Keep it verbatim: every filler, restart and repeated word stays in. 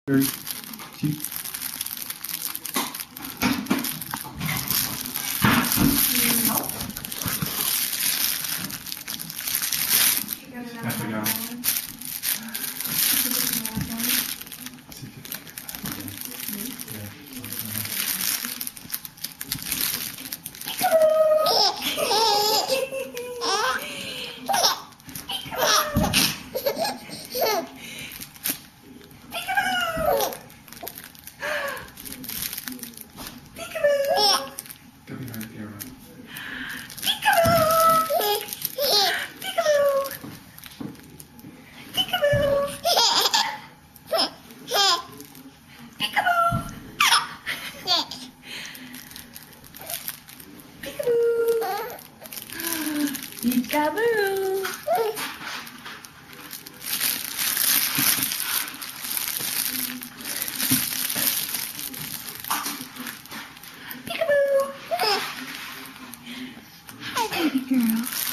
Very cute. Have to go. Go behind the camera. Peekaboo! Peekaboo! Hi, baby girl.